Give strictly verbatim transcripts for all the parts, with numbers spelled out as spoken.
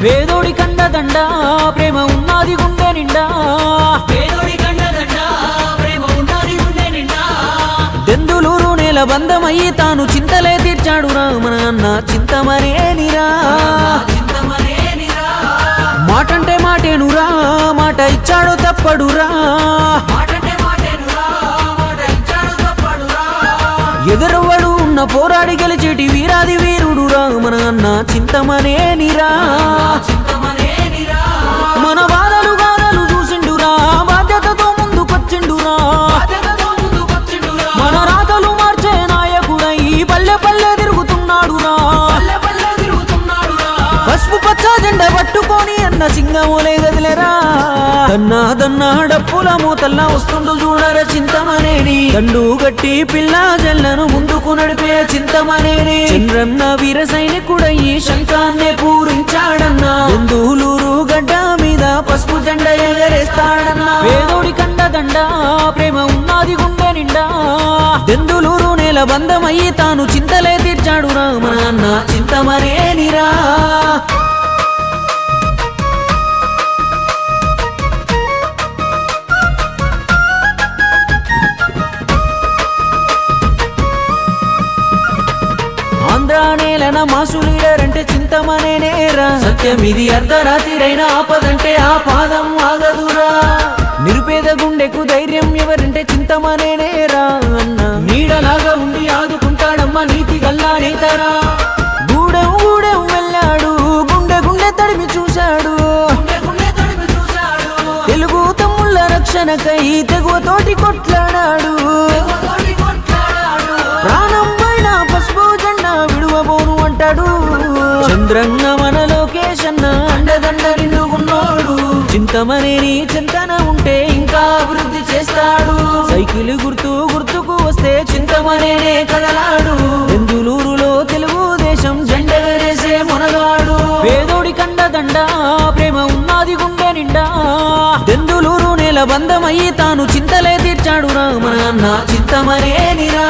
పేదోడి కండదండ ప్రేమ ఉన్నది గుండె నిండా పేదోడి కండదండ ప్రేమ ఉన్నది గుండె నిండా దెందులూరు నేల బంధమయ్యి తాను చింతలే తీర్చాడు రా మన అన్న చింతమనేనిరా మాటంటే మాటేనురా మాట ఇచ్చాడు తప్పడురా ఎదురవ్వడు ఉన్న పోరాడి గెలిచేటి వీరాది వీరుడురా మన అన్న చింతమనేనిరా మన బాధలు గాథలు చూసిండురా బాధ్యతతో ముందుకొచ్చిండురా మన రాతలు మార్చే నాయకుడై పల్లె పల్లె తిరుగుతున్నాడురా పసుపు పచ్చ జెండ పట్టుకొని అన్న సింగమోలే గదిలేరా దన్నా దన్నా డప్పుల మూతల్లా వస్తుండు చూడర చింతమనేని దండు గట్టి పిల్ల జల్లను ముందుకు నడిపే చింతమనేని చంద్రన్న వీర సైనికుడయ్యి శంఖాన్నే పూరించాడన్నా దెందులూరు గడ్డ మీద పసుపు జెండ ఎగరేస్తాడన్నా పేదోడి కండదండ ప్రేమ ఉన్నది గుండె నిండా దెందులూరు నేల బంధమయ్యి తాను చింతలే తీర్చాడు రా మన అన్న చింతమనేనిరా ఆంధ్ర నేలన మాసు లీడర్ అంటే చింతమనేనేరా సత్యం ఇది అర్ధరాత్రిరైన ఆపదంటే ఆ పాదం ఆగదురా నిరుపేద గుండెకు ధైర్యం ఎవరంటే చింతమనేనేరా అన్న నీడలాగా ఉండి ఆదుకుంటాడమ్మ నీతి గల్లా నేతరా గూడెం గూడెం వెళ్ళాడు గుండె గుండె తడిమి చూశాడు తెలుగు తమ్ముళ్ళ రక్షణకై తెగువతోటి కొట్లాడాడు ప్రాణం పైన పసుపు జెండా విడువబోను అంటాడు చంద్రంగ మన లోకేశన్న అండదండ నిండుకున్నాడు చింతమనేని చింతన ఉంటే ఇంకా అభివృద్ధి చేస్తాడు సైకిల్ గుర్తు గుర్తుకు వస్తే చింతమనేనే కదలాడు దెందులూరులో తెలుగుదేశం జెండ వేసే మొనగాడు పేదోడి కండదండ ప్రేమ ఉన్నది గుండె నిండా దెందులూరు నేల బంధమయ్యి తాను చింతలే తీర్చాడు రా మన అన్న చింతమనేనిరా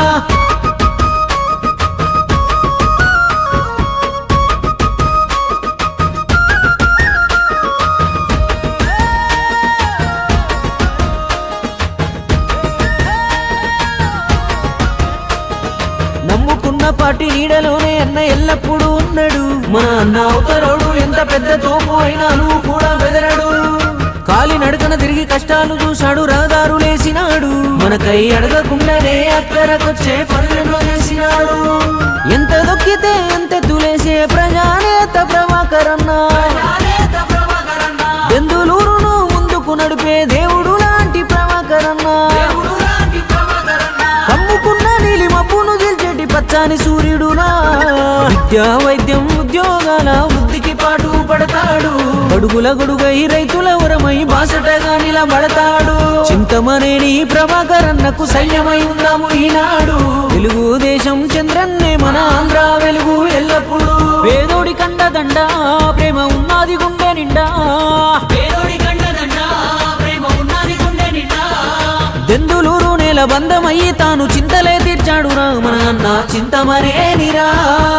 నమ్ముకున్న పార్టీ నీడలోనే అన్న ఎల్లప్పుడూ ఉన్నాడు మన అన్న అవతరోడు ఎంత పెద్ద తోపు అయినా నువ్వు కూడా బెదరడు కాలి నడకన తిరిగి కష్టాలు చూశాడు రహదారులేసినాడు మనకై అడగకుండానే అక్కరకొచ్చే పనులను చేసినాడు ఎంత దొక్కితే ఎంత తులేసే ప్రజానేత ప్రభాకరన్న దెందులూరును ముందుకు నడిపే దేవుడు లాంటి ప్రభాకరన్న కమ్ముకున్న నీలి మబ్బును గెలిచేటి పచ్చాని సూర్యుడునా విద్యా వైద్యం ఉద్యోగాల వృద్ధికి పాటు పడతాడు గడుగుల గొడుగై రైతుల వరమై బాసటగా నిలబడతాడు చింతమనేని ప్రభాకరన్నకు సైన్యమై ఉందాము ఈనాడు తెలుగుదేశం చంద్రన్నే మన ఆంధ్ర వెలుగు ఎల్లప్పుడు పేదోడి కండదండ ప్రేమ ఉన్నది గుండె నిండా పేదోడి కండదండ ప్రేమ ఉన్నది గుండె నిండా దెందులూరు నేల బంధమయ్యి తాను చింతలే తీర్చాడు రా మన అన్న చింతమనేనిరా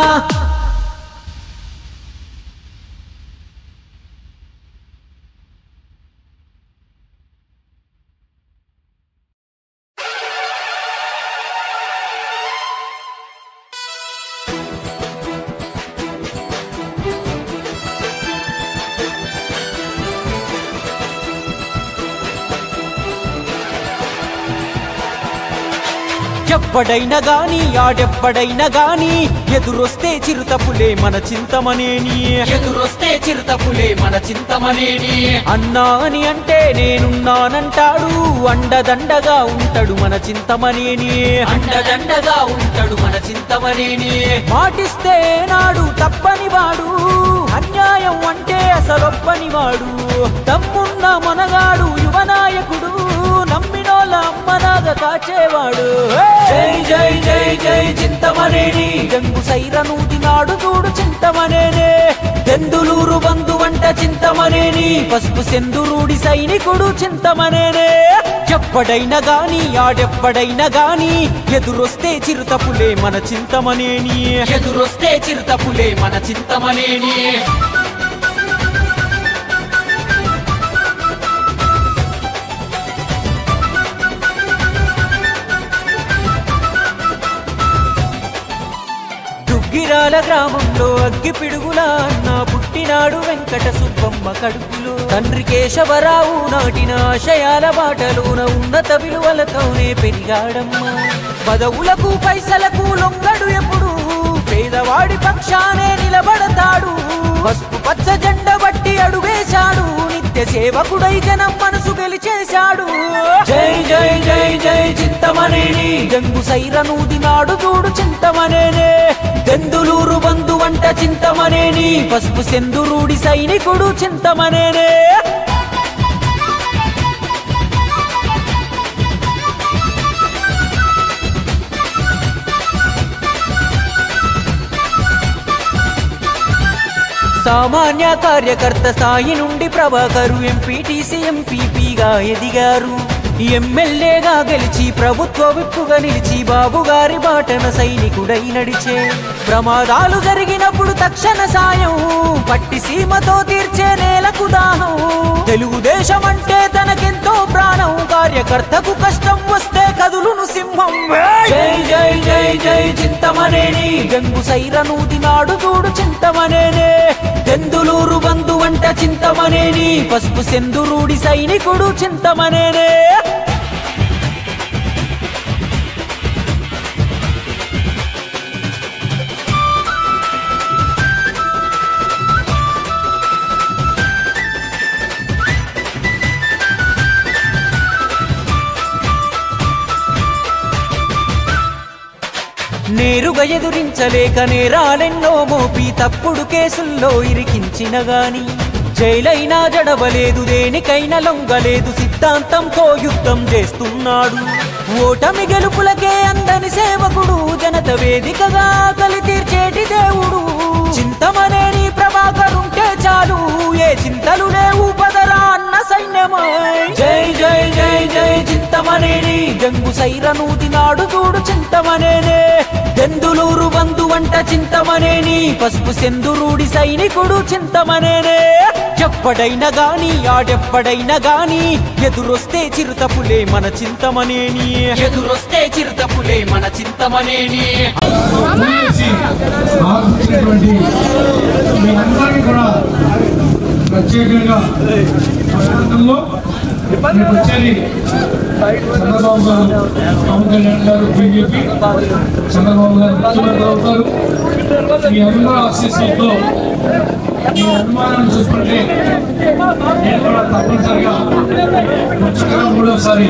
ఎవ్వడైనా గాని ఆడెవ్వడైనా గాని ఎదురొస్తే చిరుతపులే మన చింతమనేని ఎదురొస్తే చిరుతపులే మన చింతమనేని అన్నా అని అంటే నేనున్నానంటాడు అండదండగా ఉంటాడు మన చింతమనేని అండదండగా ఉంటాడు మన చింతమనేని మాటిస్తే నాడు తప్పని వాడు అన్యాయం అంటే అసలొప్పని వాడు దమ్మున్న మనగాడు యువనాయకుడు నమ్మినోళ్ళ అమ్మనాగ కాచేవాడు జై జై జై జై చింతమనేని జంగు సైరనూది నాడు చూడు చింతమనేనే దెందులూరు బంధు వంట చింతమనేని పసుపు సెందురుడి సైనికుడు చింతమనేనే ఎవ్వడైనా గాని ఆడెవ్వడైనా గాని ఎదురొస్తే చిరుతపులే మన చింతమనేని ఎదురొస్తే చిరుతపులే మన చింతమనేని దుగ్గిరాల గ్రామంలో అగ్గి పిడుగుల అన్న పుట్టినాడు వెంకట సుబ్బమ్మ కడుపులో. తండ్రి కేశవరావు నాటిన ఆశయాల బాటలోన ఉన్నత విలువలతోనే పెరిగాడమ్మా. పదవులకు పైసలకు లొంగడు ఎప్పుడు, పేదవాడి పక్షానే నిలబడతాడు. పసుపు పచ్చ జెండ బట్టి అడుగేశాడు, నిత్య సేవకుడై జనం మనసు గెలిచేశాడు. జై జై జై జై చింతమనేని జంగు సైరనూది నాడు చూడు చింతమనేనే. దెందులూరు బంధు వంట చింతమనేని, పసుపు సెందురూడి సైనికుడు చింతమనేనే. సామాన్య కార్యకర్త స్థాయి నుండి ప్రభాకరు ఎంపీటీసీ ఎంపీపీగా ఎదిగారు. ఎమ్మెల్యేగా గెలిచి ప్రభుత్వ విప్పుగా నిలిచి బాబుగారి బాటన సైనికుడై నడిచే. ప్రమాదాలు జరిగినప్పుడు తక్షణ సాయం, పట్టి సీమతో తీర్చే నేలకు దాహం. తెలుగుదేశం అంటే తనకెంతో ప్రాణం, కార్యకర్తకు కష్టం వస్తే కదులును సింహం. జై జై జై జై చింతమనేని గంగు సైరనూది నాడు చూడు చింతమనేనే. దెందులూరు బంధు వంట చింతమనేని, పసుపు సెందురూడి సైనికుడు చింతమనేనే. నేరుగా ఎదురించలేక నేరాలెన్నో మోపి తప్పుడు కేసుల్లో ఇరికించిన గాని, జైలైనా జడవలేదు దేనికైనా లొంగలేదు, సిద్ధాంతంతో యుద్ధం చేస్తున్నాడు. ఓటమి గెలుపులకే అందని సేవకుడు, జనత వేదికగా ఆకలి తీర్చేటి దేవుడు. చింతమనేని ప్రభాకరుంటే చాలు, ఏ చింతలు లేవు పదరా అన్న సైన్యమై. జై జై జై జై చింతమనేని జంగు సైరనూది నాడు చూడు చింతమనేనే. దెందులూరు బంధు వంట చింతమనేని, పసుపు సెందురూడి సైనికుడు చింతమనేనే. ఎప్పడైనా గాని ఆడెప్పడైనా గాని, ఎదురొస్తే చిరుతపులే మన చింతమనేని. ఎదురొస్తే చిరుతపులే మన చింతమనేని. ప్రత్యేకంగా వచ్చేది చంద్రబాబు గారు, పవన్ కళ్యాణ్ గారు, బీజేపీ చంద్రబాబు గారు ముఖ్యమంత్రి అవుతారు. మీ అందరూ ఆశీస్సులతో మీ అనుమానాన్ని చూసుకుంటే నేను కూడా తప్పనిసరిగా ముఖ్యంగా మూడోసారి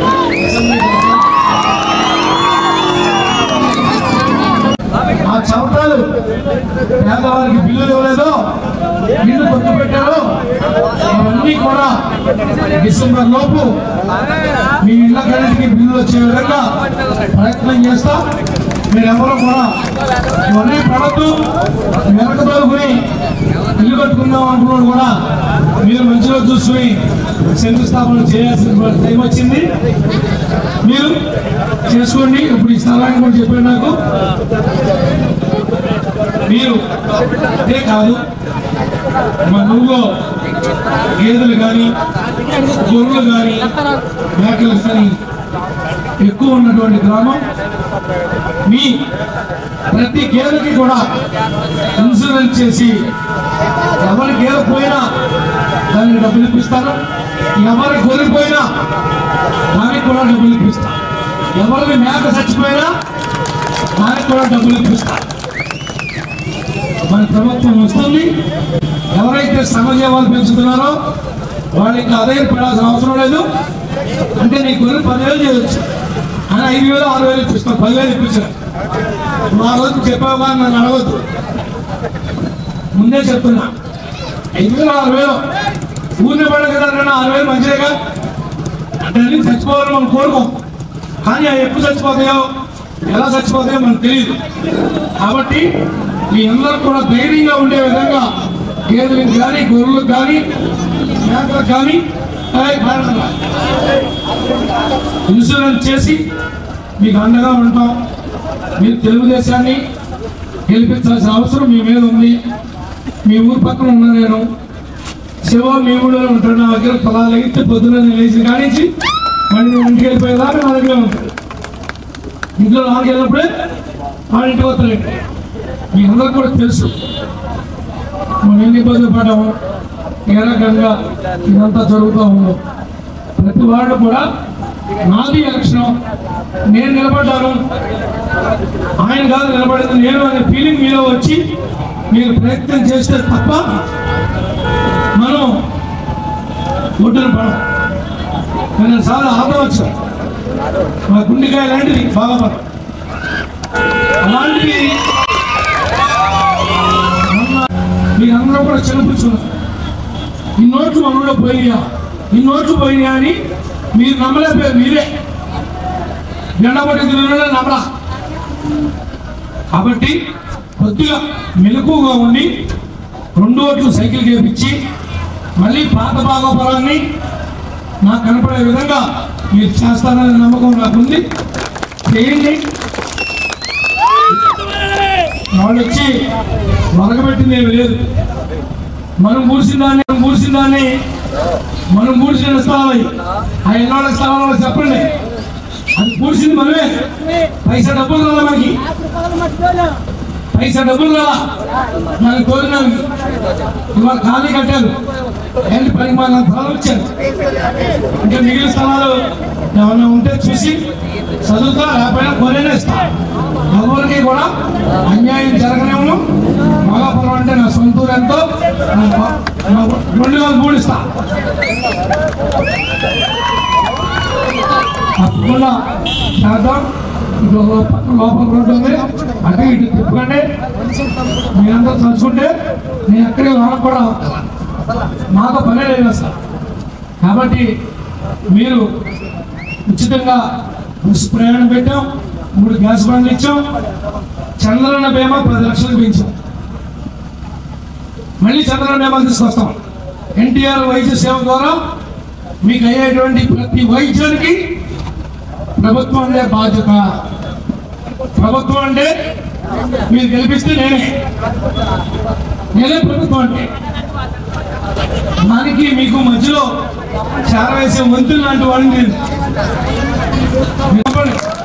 ఆ చవటాలు పేదవారికి బిల్లులు ఇవ్వలేదో, బిల్లు కొత్త పెట్టారో, అవన్నీ కూడా డిసెంబర్ లోపు మీ ఇళ్ల కరెంట్కి బిల్లు వచ్చే విధంగా ప్రయత్నం చేస్తా. మీరెవరూ కూడా ఇవన్నీ పడద్దు, వెనక తోలుకుని ఇల్లు కట్టుకుందాం అనుకున్నాడు కూడా మీరు మంచిగా చూసుకుని శంకుస్థాపన చేయాల్సిన టైం వచ్చింది. మీరు చేసుకోండి. ఇప్పుడు ఈ స్థలాన్ని కూడా చెప్పారు నాకు. మీరు అదే కాదు, మా నువ్వు గేదెలు కానీ గొర్రెలు కానీ మేకలు కానీ ఎక్కువ ఉన్నటువంటి గ్రామం. మీ ప్రతి గేదెకి కూడా ఇన్సూరెన్స్ చేసి ఎవరి గేదె పోయినా దానికి డబ్బులు ఇప్పిస్తాను, ఎవరి గొర్రె పోయినా దానికి కూడా డబ్బులు ఇప్పిస్తాను, ఎవరిని మేక చచ్చిపోయినా దానికి కూడా డబ్బులు ఇప్పిస్తాను. మన ప్రభుత్వం వస్తుంది. ఎవరైతే శ్రమజీవాలు పెంచుతున్నారో వాళ్ళకి అదే పడాల్సిన అవసరం లేదు. అంటే నీ గొర్రె పదివేలు చేయొచ్చు అని ఐదు వేలు ఆరు వేలు ఇప్పిస్తాను, పదివేలు ఇప్పించాను. మా రోజు చెప్పావు కానీ నన్ను అడగద్దు, ముందే చెప్తున్నా. ఐదు వేలు ఆరు వేలు ఊరిని పడదు కదా, ఆరు వేలు మంచిదేగా. అంటే అన్ని చచ్చిపోవాలని మనం కోరుకోం, కానీ అవి ఎప్పుడు చచ్చిపోతాయో ఎలా చచ్చిపోతాయో మనకు తెలియదు. కాబట్టి మీ అందరూ కూడా ధైర్యంగా ఉండే విధంగా గేదెలకు కానీ గొర్రెలకు కానీ మేకలకు కానీ ఇన్సూరెన్స్ చేసి మీకు అండగా ఉంటాం. మీరు తెలుగుదేశాన్ని గెలిపించాల్సిన అవసరం మీ మీద ఉంది. మీ ఊరు పక్కన ఉన్నా నేను శివ మీ ఊళ్ళో ఉంటాడు. నా దగ్గర పొలాలు ఎగితే పొద్దున్న లేచి కానించి మళ్ళీ నువ్వు ఇంటికి వెళ్ళిపోయేదాకా నా దగ్గర ఉంటాడు. ఇంట్లో నాలుగు వెళ్ళినప్పుడే వాళ్ళ ఇంటికి వస్తాడు. మీ అందరూ కూడా తెలుసు మనం ఎన్ని ఇబ్బందులు పడ్డాము, ఏ రకంగా ఇదంతా జరుగుతూ ఉందో. ప్రతి వాళ్ళు కూడా నాది ఎలక్షన్, నేను నిలబడ్డాను, ఆయన కాదు నిలబడేది నేను అనే ఫీలింగ్ మీలో వచ్చి మీరు ప్రయత్నం చేస్తే తప్ప మనం ఒడ్డున పడం. నేను చాలా ఆదరణ వచ్చాను, మా గుండెకాయ లాంటిది బాగా అలాంటివి మీరందరూ కూడా చెల్లిపుచ్చున్నారు. ఇన్నోట్లు మనలో పోయినా ఇన్నోట్లు పోయినా అని మీరు నమ్మలేకపోయారు. మీరే జెండాపట్టి తిరుగులో నమ్మలా. కాబట్టి కొద్దిగా మెలకుగా ఉండి రెండు ఓట్లు సైకిల్ చేపించి మళ్ళీ పాత భాగోపరాన్ని నాకు కనపడే విధంగా మీరు చేస్తారనే నమ్మకం నాకుంది. చేయండి. వాళ్ళు వచ్చి వరగబెట్టింది ఏమి లేదు. మనం కూర్చిన దాన్ని మనం కూర్చిన దాన్ని మనం కూర్చిన స్థలాలు ఆ ఎన్నోళ్ళ స్థలాల్లో చెప్పండి. అది కూర్చింది మనమే. పైసా డబ్బులు రాలా, మనకి పైసా డబ్బులు రాలా. మనకి కోరినానికి ఇవాళ ఖాళీ కట్టారు. ఏంటి పనికి మన స్థలాలు వచ్చారు. ఇంకా మిగిలిన స్థలాలు ఏమన్నా ఉంటే చూసి చదువుతా, లేకపోయినా కొనేనే ఇస్తా. ఎవరికి కూడా అన్యాయం జరగనేమో. మగాపురం అంటే నా సొంతూరు ఎంతో రెండు వేల మూడు ఇస్తా. తప్పకుండా చేద్దాం. పక్కన లోపల రోడ్డు ఉంది, అటు ఇటు తిప్పుకండి. మీరందరూ తలుచుకుంటే నేను ఎక్కడికి వాళ్ళకు కూడా మాతో పనే లేదు సార్. కాబట్టి మీరు ఉచితంగా బస్సు ప్రయాణం పెట్టాం, మూడు గ్యాస్ బండ్లు ఇచ్చాం, చంద్రన్న బీమా పది లక్షలు పెంచాం. మళ్ళీ చంద్రన్న బీమా తీసుకొస్తాం. ఎన్టీఆర్ వైద్య సేవ ద్వారా మీకు అయ్యేటువంటి ప్రతి వైద్యానికి ప్రభుత్వం అంటే బాధ్యత. ప్రభుత్వం అంటే మీరు గెలిపిస్తే నేనే నేనే ప్రభుత్వం అంటే. దానికి మీకు మధ్యలో చేరవేసే వంతులు లాంటి వాళ్ళని నేను